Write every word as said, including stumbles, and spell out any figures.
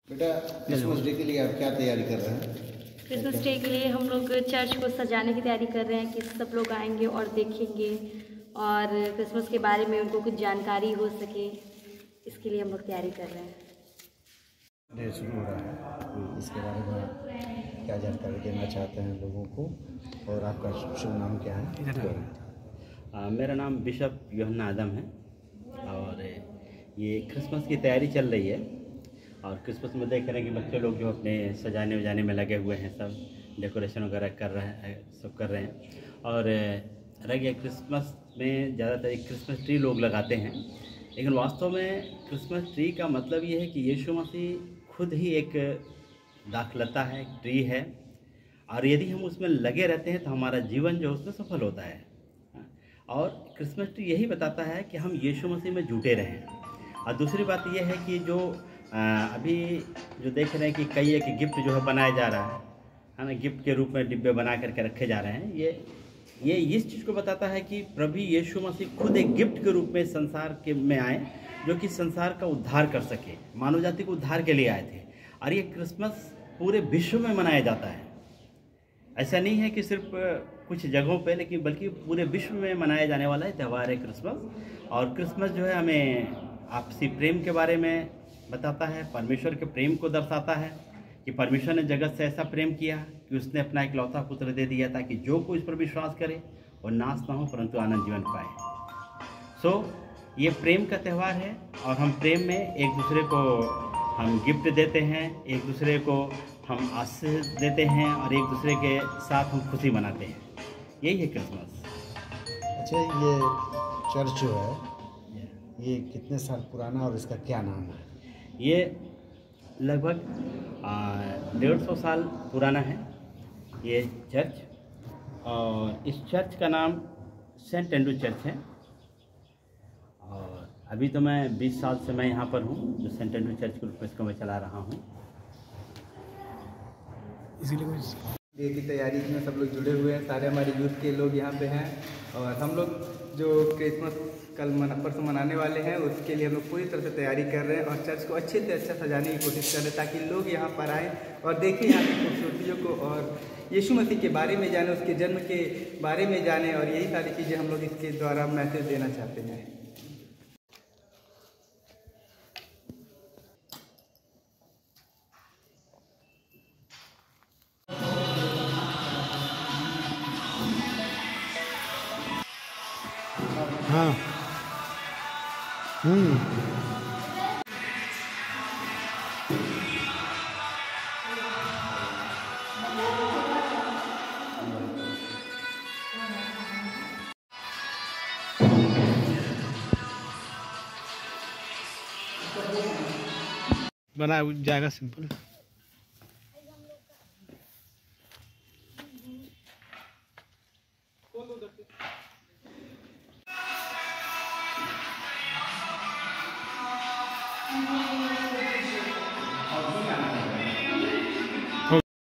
बेटा Christmas day के लिए आप क्या तैयारी कर रहे हैं? क्रिसमस डे के लिए हम लोग चर्च को सजाने की तैयारी कर रहे हैं कि सब लोग आएंगे और देखेंगे और क्रिसमस के बारे में उनको कुछ जानकारी हो सके, इसके लिए हम लोग तैयारी कर रहे हैं। डे शुरू हो रहा है, इसके बारे में क्या जानकारी देना चाहते हैं लोगों को और आपका शुभ नाम क्या है? आ, मेरा नाम बिशप यूहन्ना आदम है और ये क्रिसमस की तैयारी चल रही है और क्रिसमस में देख रहे हैं कि बच्चे लोग जो अपने सजाने वजाने में लगे हुए हैं, सब डेकोरेशन वगैरह कर रहे हैं, सब कर रहे हैं। और रह गया क्रिसमस में ज़्यादातर एक क्रिसमस ट्री लोग लगाते हैं, लेकिन वास्तव में क्रिसमस ट्री का मतलब ये है कि यीशु मसीह खुद ही एक दाखलता है, एक ट्री है, और यदि हम उसमें लगे रहते हैं तो हमारा जीवन जो उसमें सफल होता है। और क्रिसमस ट्री यही बताता है कि हम यीशु मसीह में जुटे रहें। और दूसरी बात यह है कि जो आ, अभी जो देख रहे हैं कि कई एक गिफ्ट जो है बनाया जा रहा है है ना, गिफ्ट के रूप में डिब्बे बना करके रखे जा रहे हैं, ये ये इस चीज़ को बताता है कि प्रभु यीशु मसीह खुद एक गिफ्ट के रूप में संसार के में आए, जो कि संसार का उद्धार कर सके, मानव जाति को उद्धार के लिए आए थे। और ये क्रिसमस पूरे विश्व में मनाया जाता है। ऐसा नहीं है कि सिर्फ कुछ जगहों पे, लेकिन बल्कि पूरे विश्व में मनाया जाने वाला है त्यौहार है क्रिसमस। और क्रिसमस जो है हमें आपसी प्रेम के बारे में बताता है, परमेश्वर के प्रेम को दर्शाता है कि परमेश्वर ने जगत से ऐसा प्रेम किया कि उसने अपना इकलौता पुत्र दे दिया ताकि जो कोई इस पर विश्वास करे वो नाश ना हो परंतु आनंद जीवन पाए। सो ये प्रेम का त्यौहार है और हम प्रेम में एक दूसरे को हम गिफ्ट देते हैं, एक दूसरे को हम आशीष देते हैं और एक दूसरे के साथ हम खुशी मनाते हैं। यही है क्रिसमस। अच्छा, ये चर्च जो है ये कितने साल पुराना और इसका क्या नाम है? ये लगभग डेढ़ सौ साल पुराना है ये चर्च, और इस चर्च का नाम सेंट एंड्रू चर्च है। और अभी तो मैं बीस साल से मैं यहाँ पर हूँ, जो सेंट एंड्रू चर्च के रूप में इसको मैं चला रहा हूँ। इसीलिए डे की तैयारी में सब लोग जुड़े हुए हैं, सारे हमारे यूथ के लोग यहाँ पे हैं। और हम लोग जो क्रिसमस कल मना परसों मनाने वाले हैं उसके लिए हम लोग पूरी तरह से तैयारी कर रहे हैं और चर्च को अच्छे से अच्छा सजाने की कोशिश कर रहे हैं ताकि लोग यहाँ पर आएँ और देखें यहाँ की खूबसूरतियों को और यीशु मसीह के बारे में जाने, उसके जन्म के बारे में जाने। और यही सारी चीज़ें हम लोग इसके द्वारा मैसेज देना चाहते हैं। हाँ, हम्म बना जाएगा सिंपल।